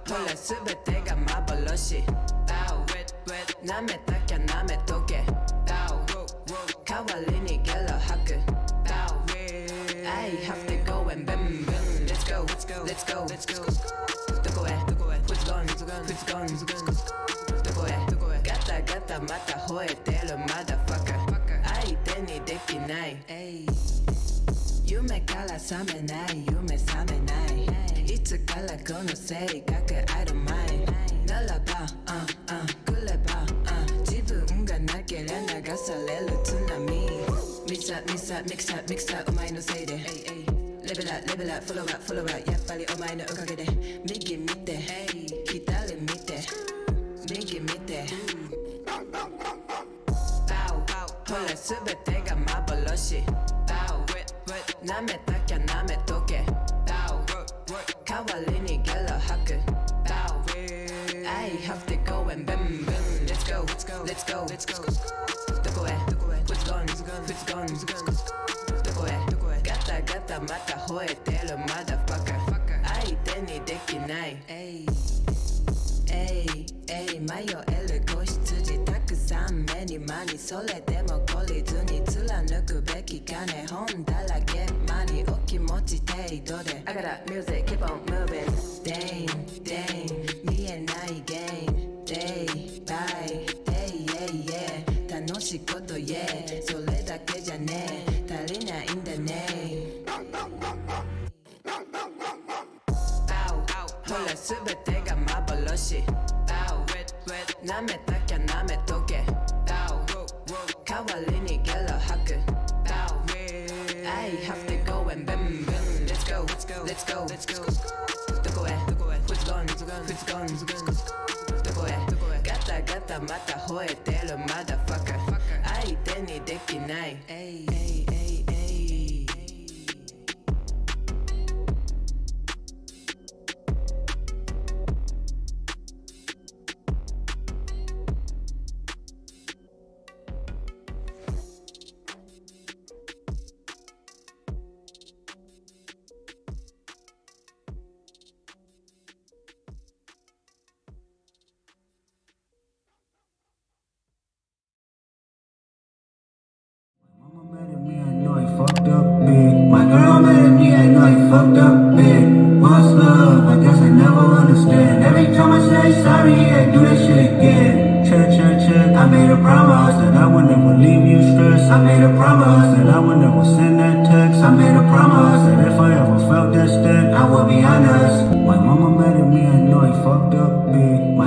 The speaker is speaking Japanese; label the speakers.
Speaker 1: ほら全てが幻舐めたきゃ舐めとけ代わりにゲロ吐く I have to go and boom boom Let's go let's goどこへ Who's gone who's gone どこへガタガタまた吠えてるマダファカ相手にできない夢から覚めない夢覚めないいつからこの性格 I don't mind ならば来れば自分がなけりゃ流される津波ミサミサミクサミクサお前のせいでレベラレベラフォロワーフォロワーやっぱりお前のおかげで右見て左見て右見てほら全てが幻舐めたきゃ舐めとけ代わりにゲロ吐く I have to go and boom boom Let's go let's go どこへ Who's gone who's gone どこへガタガタまた吠えてるマダファカ相手にできない迷える子羊たくさん目に間にそれでも懲りずに貫くべき金本だらけ間にお気持ち程度で I got a music keep on moving Dang 見えないゲーム Day by day 楽しいこと言えそれだけじゃねえ足りないんだねほら全てが幻舐めたきゃ舐めとけ代わりにゲロ吐く I have to go and boom boom Let's go let's go どこへ Who's gone who's gone どこへガタガタまた吠えてるマダファカ相手にできない
Speaker 2: Fucked up big. My girl mad at me, I know I fucked up big. What's love? I guess I never understand. Every time I say sorry, I do that shit again. Check. I made a promise that I would never leave you stressed. I made a promise that I would never send that text. I made a promise that if I ever felt this, then I would be honest. My mama mad at me, I know I fucked up big.